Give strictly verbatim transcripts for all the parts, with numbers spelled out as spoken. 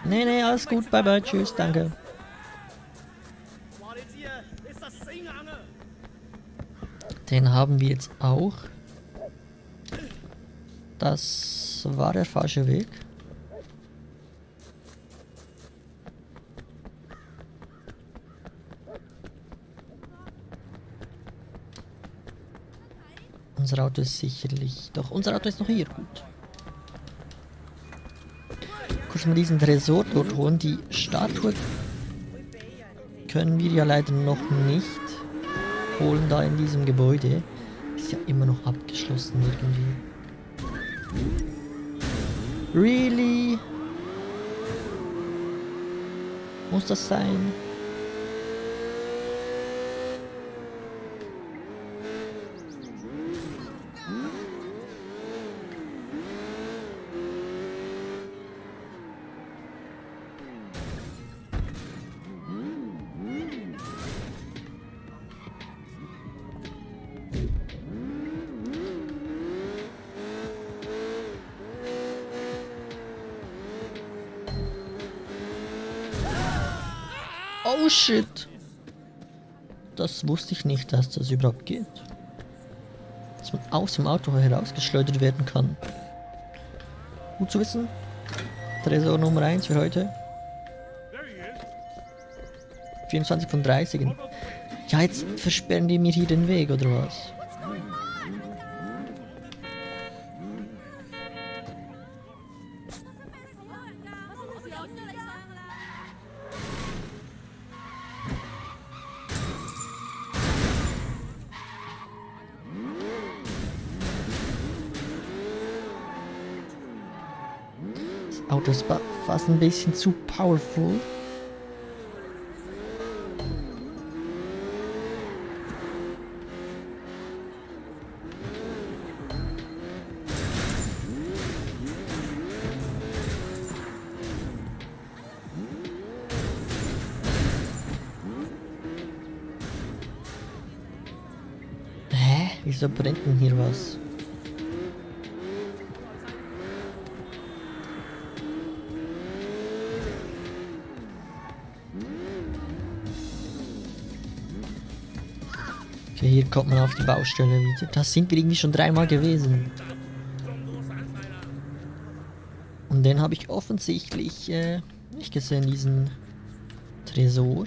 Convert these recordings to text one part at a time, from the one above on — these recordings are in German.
Nee, nee, alles gut. Bye, bye. Tschüss. Danke. Den haben wir jetzt auch. Das war der falsche Weg. Unser Auto ist sicherlich... Doch, unser Auto ist noch hier. Gut. Kurz mal diesen Tresor dort holen. Die Statue können wir ja leider noch nicht holen da in diesem Gebäude. Ist ja immer noch abgeschlossen irgendwie. Really? Muss das sein? Oh shit. Das wusste ich nicht, dass das überhaupt geht. Dass man aus dem Auto herausgeschleudert werden kann. Gut zu wissen. Tresor Nummer eins für heute. vierundzwanzig von dreißig. Ja, jetzt versperren die mir hier den Weg, oder was? Das Auto ist fast ein bisschen zu powerful. Hä? Wieso brennt denn hier was? Okay, hier kommt man auf die Baustelle wieder. Das sind wir irgendwie schon dreimal gewesen. Und den habe ich offensichtlich äh, nicht gesehen, diesen Tresor.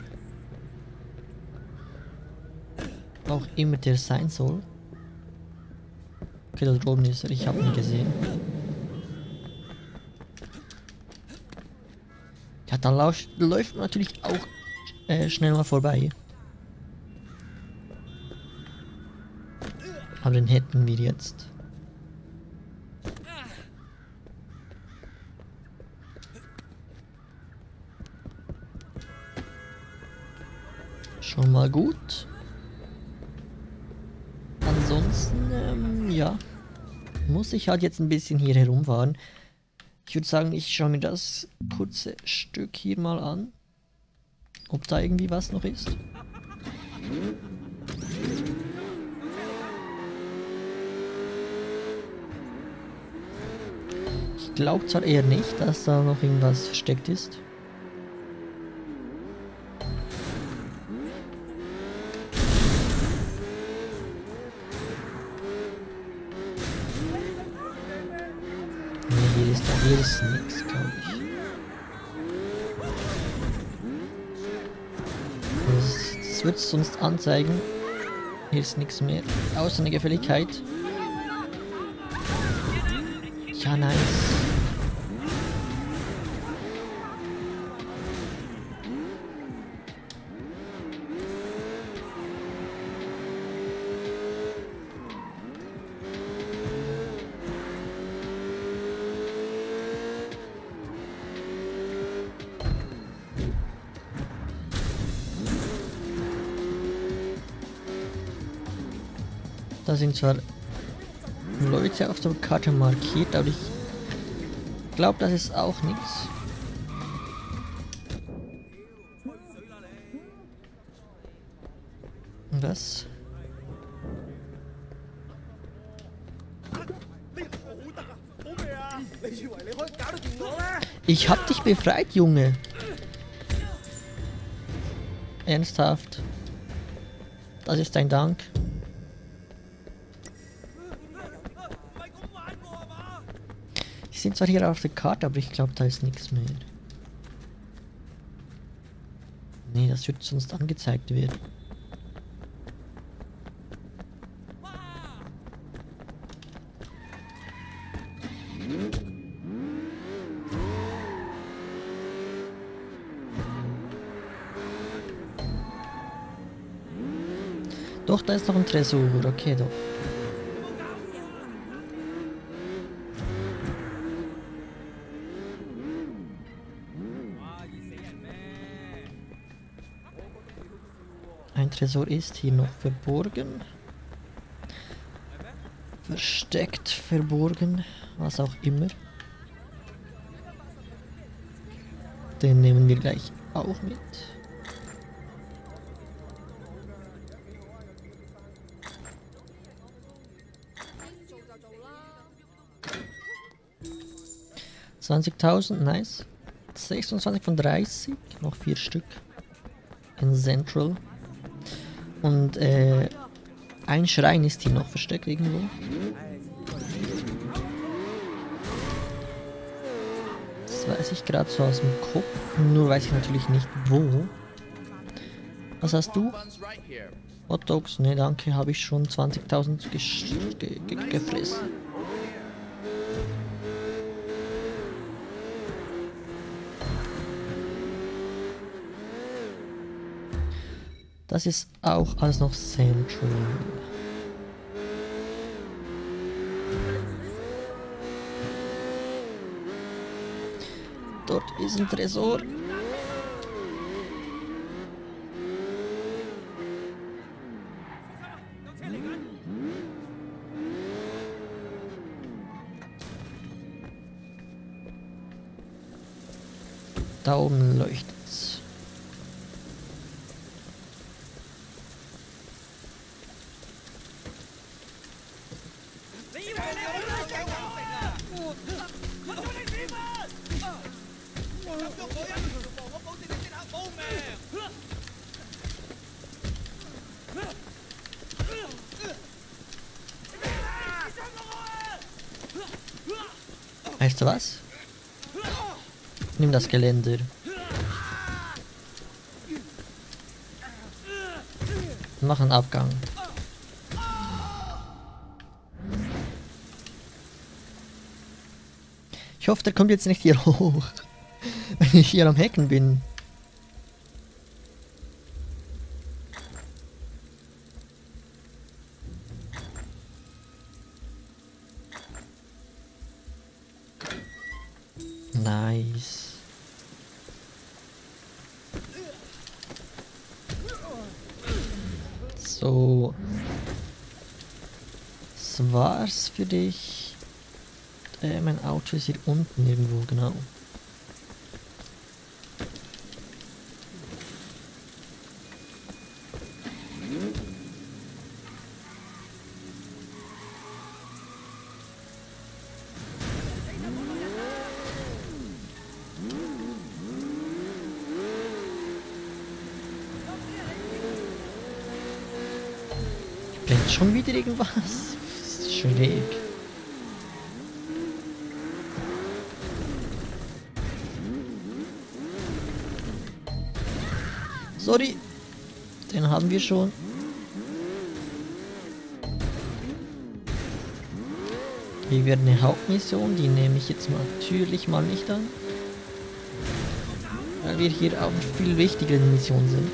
Auch immer der sein soll. Okay, da oben ist er. Ich habe ihn gesehen. Ja, da läuft, läuft man natürlich auch äh, schnell mal vorbei. Aber den hätten wir jetzt. Schon mal gut. Ansonsten, ähm, ja. Muss ich halt jetzt ein bisschen hier herumfahren. Ich würde sagen, ich schaue mir das kurze Stück hier mal an. Ob da irgendwie was noch ist. Ich glaube zwar eher nicht, dass da noch irgendwas versteckt ist. Nee, hier ist, hier ist nichts, glaube ich. Das, das wird es sonst anzeigen. Hier ist nichts mehr, außer eine Gefälligkeit. Ja, nice. Da sind zwar Leute auf der Karte markiert, aber ich glaube, das ist auch nichts. Was? Ich hab dich befreit, Junge. Ernsthaft. Das ist dein Dank. Die sind zwar hier auf der Karte, aber ich glaube, da ist nichts mehr. Nee, das wird sonst angezeigt werden. Doch, da ist noch ein Tresor. Okay, doch. Ein Tresor ist hier noch verborgen. Versteckt, verborgen, was auch immer. Den nehmen wir gleich auch mit. zwanzigtausend, nice. sechsundzwanzig von dreißig, noch vier Stück. In Central. Und äh, ein Schrein ist hier noch versteckt irgendwo. Das weiß ich gerade so aus dem Kopf, nur weiß ich natürlich nicht wo. Was hast du? Hot Dogs? Ne, danke, habe ich schon zwanzigtausend ge ge ge gefressen. Das ist auch alles noch Central. Dort ist ein Tresor. Da oben leuchtet's. Weißt du was? Nimm das Geländer. Mach einen Abgang. Ich hoffe, der kommt jetzt nicht hier hoch, wenn ich hier am Hacken bin. Nice. So. Das war's für dich. Äh, mein Auto ist hier unten irgendwo, genau. Blendet schon wieder irgendwas? Das ist schräg. Sorry, den haben wir schon. Hier wird eine Hauptmission, die nehme ich jetzt mal natürlich mal nicht an. Weil wir hier auf viel wichtigere Missionen sind.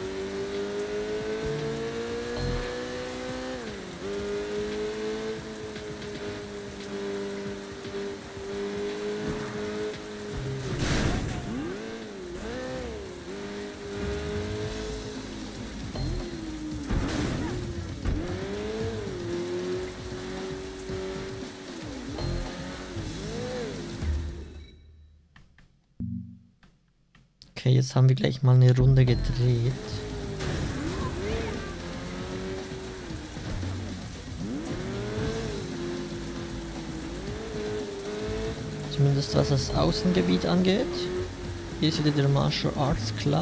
Okay, jetzt haben wir gleich mal eine Runde gedreht. Zumindest was das Außengebiet angeht. Hier ist wieder der Martial Arts Club.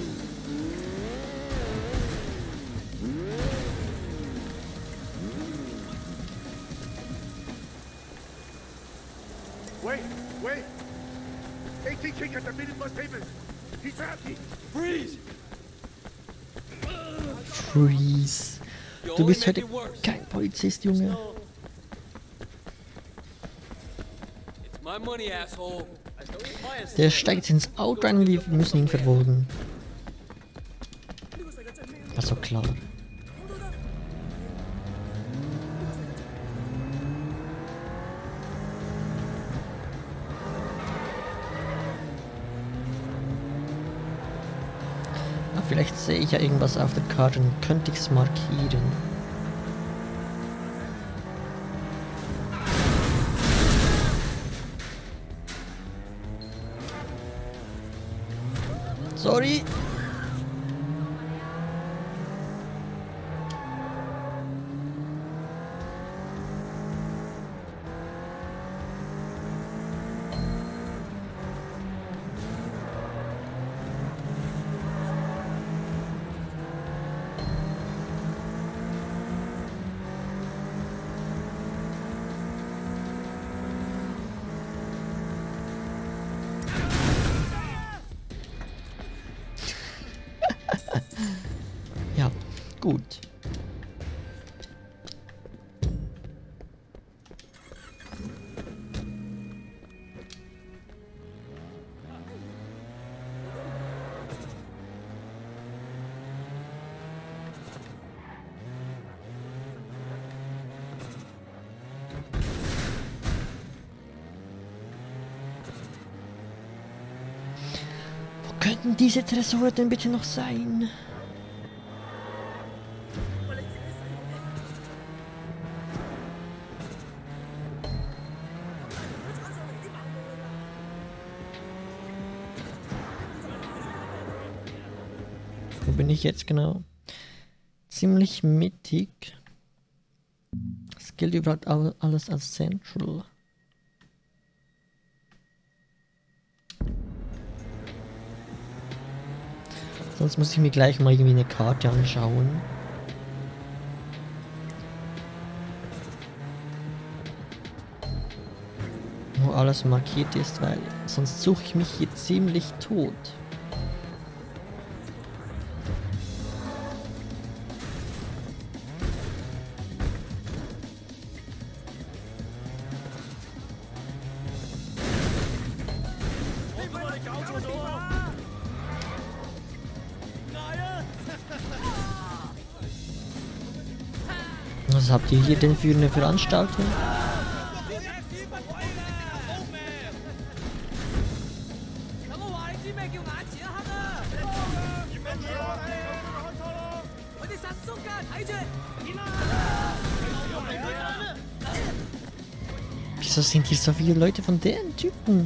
Wait, wait! A T King has defeated most papers! He's trapped me! Freeze! Freeze. Du bist heute kein Polizist, Junge. It's my money, asshole. Der steigt ins Auto rein und wir müssen ihn verfolgen. War so klar. Ah, vielleicht sehe ich ja irgendwas auf der Karte und könnte ich es markieren. Sorry. Ja, gut. Wo könnten diese Tresore denn bitte noch sein? Wo bin ich jetzt genau? Ziemlich mittig. Das gilt überhaupt all- alles als Central. Sonst muss ich mir gleich mal irgendwie eine Karte anschauen. Wo alles markiert ist, weil sonst suche ich mich hier ziemlich tot. Was habt ihr hier denn für eine Veranstaltung? Wieso sind hier so viele Leute von den Typen?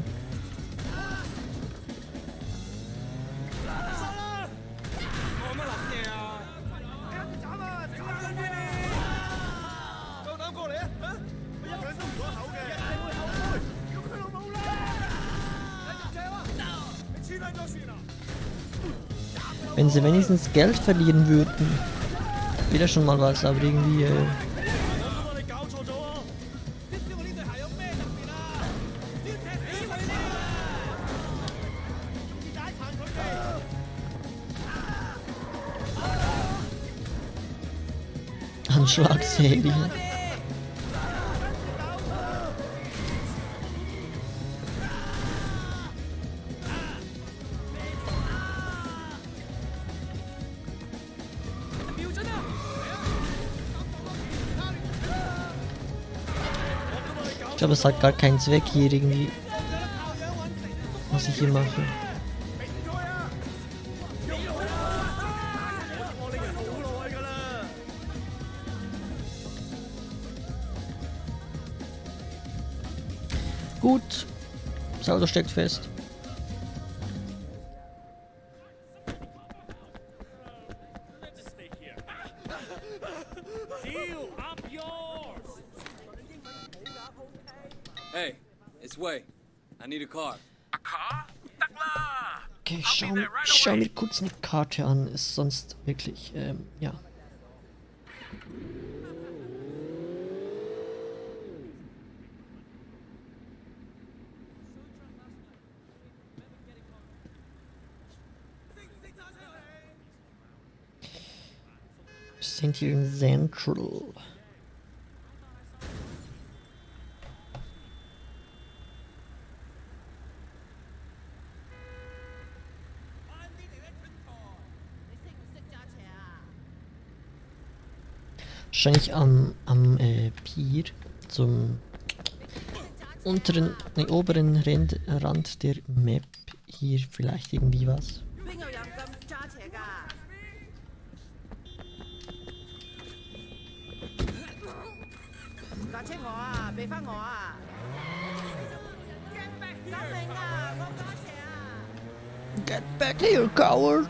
Wenn sie wenigstens Geld verlieren würden, wäre schon mal was, aber irgendwie... Äh Anschlagsserie. Ich glaube, es hat gar keinen Zweck hier irgendwie, was ich hier mache. Gut, das Auto steckt fest. Hey, it's Wei. your car. A car? Takla! Okay, ich schau, ich schau mir kurz eine Karte an, ist sonst wirklich, ähm, ja. Wir sind hier in Central. Wahrscheinlich am, am äh, Pier zum unteren, ne, oberen Rand, Rand der Map hier vielleicht irgendwie was. 邊有人咁揸車㗎？架車我啊，俾翻我啊！救命啊！我揸車啊！ Get back here, coward!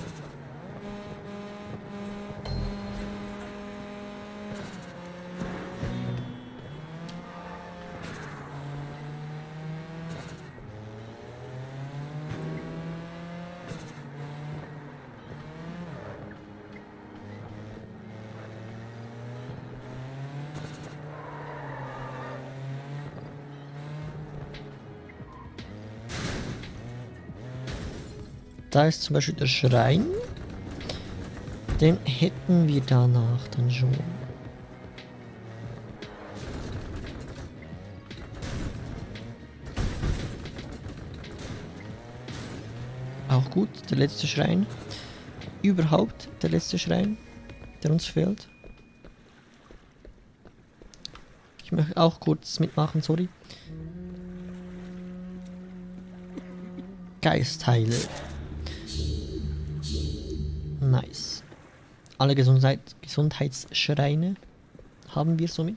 Da ist zum Beispiel der Schrein. Den hätten wir danach dann schon. Auch gut, der letzte Schrein. Überhaupt der letzte Schrein, der uns fehlt. Ich möchte auch kurz mitmachen, sorry. Geistheile. Nice. Alle Gesundheit, Gesundheitsschreine haben wir somit.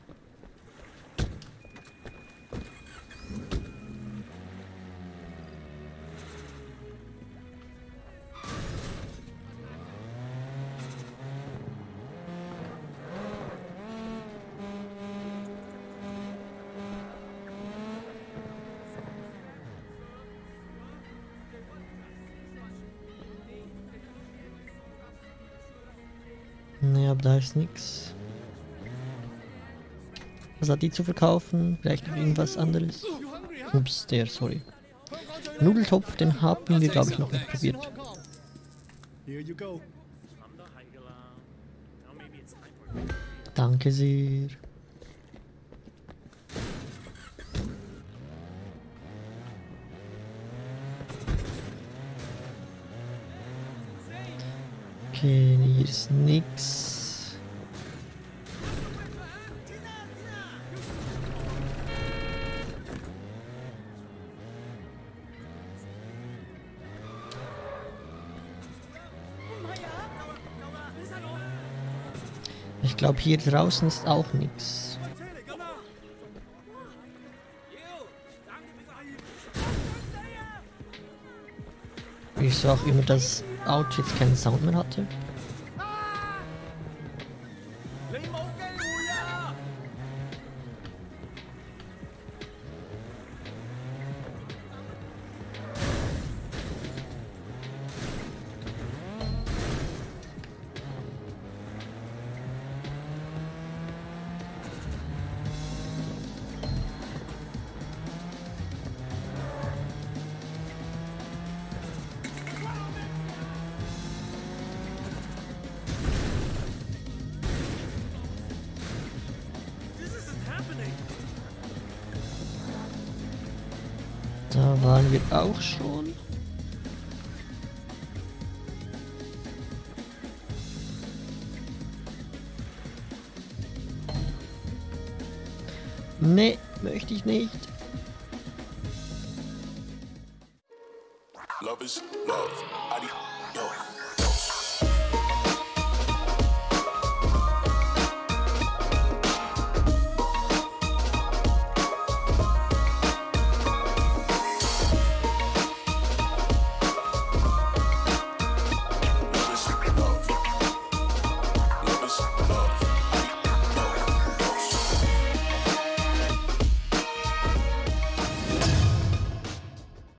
Ne, aber da ist nix. Was hat die zu verkaufen? Vielleicht noch irgendwas anderes? Ups, der, sorry. Nudeltopf, den haben wir, glaube ich, noch nicht probiert. Danke sehr. Okay, hier ist nix. Ich glaube, hier draußen ist auch nix. Wieso auch immer das Auto jetzt keinen Sound mehr hatte. Da waren wir auch schon. Nee, möchte ich nicht. Love is love. I, yo,